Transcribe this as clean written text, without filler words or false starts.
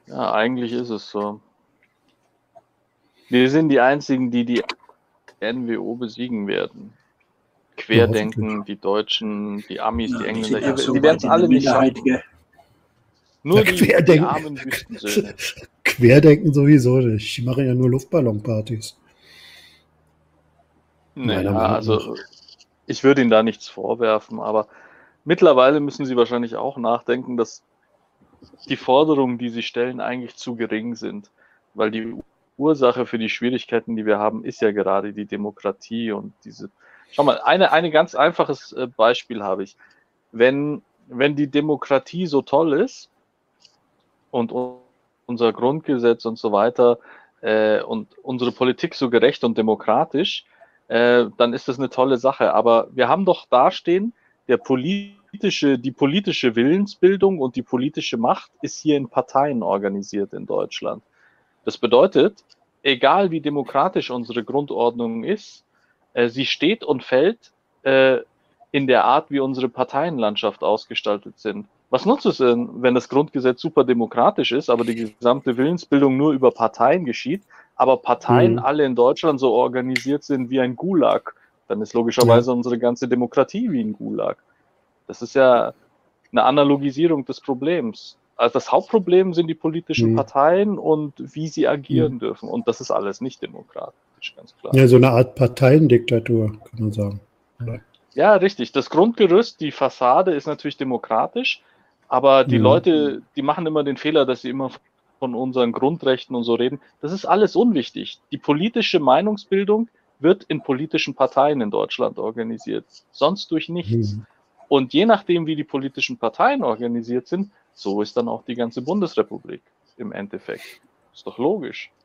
Ja, eigentlich ist es so. Wir sind die Einzigen, die die NWO besiegen werden. Querdenken, die Deutschen, die Amis, die Ja, die Engländer, sind auch so die werden es weit in der alle nicht Minderheit, schaffen. gell? Nur Ja, die armen Wüstensöhne. Querdenken sowieso nicht. Die machen ja nur Luftballonpartys. Meiner Naja, Meinung nach. also ich würde ihnen da nichts vorwerfen, aber mittlerweile müssen sie wahrscheinlich auch nachdenken, dass die Forderungen, die sie stellen, eigentlich zu gering sind. Weil die Ursache für die Schwierigkeiten, die wir haben, ist ja gerade die Demokratie und diese. Schau mal, eine ganz einfaches Beispiel habe ich. Wenn die Demokratie so toll ist und unser Grundgesetz und so weiter und unsere Politik so gerecht und demokratisch, dann ist das eine tolle Sache. Aber wir haben doch dastehen, die politische Willensbildung und die politische Macht ist hier in Parteien organisiert in Deutschland. Das bedeutet, egal wie demokratisch unsere Grundordnung ist, sie steht und fällt in der Art, wie unsere Parteienlandschaft ausgestaltet sind. Was nutzt es denn, wenn das Grundgesetz super demokratisch ist, aber die gesamte Willensbildung nur über Parteien geschieht, aber Parteien alle in Deutschland so organisiert sind wie ein Gulag? Dann ist logischerweise unsere ganze Demokratie wie ein Gulag. Das ist ja eine Analogisierung des Problems. Also das Hauptproblem sind die politischen Parteien und wie sie agieren dürfen. Und das ist alles nicht demokratisch, ganz klar. Ja, so eine Art Parteiendiktatur, kann man sagen. Ja, richtig. Das Grundgerüst, die Fassade ist natürlich demokratisch, aber die Leute, die machen immer den Fehler, dass sie immer von unseren Grundrechten und so reden. Das ist alles unwichtig. Die politische Meinungsbildung wird in politischen Parteien in Deutschland organisiert, sonst durch nichts. Und je nachdem, wie die politischen Parteien organisiert sind, so ist dann auch die ganze Bundesrepublik im Endeffekt. Ist doch logisch.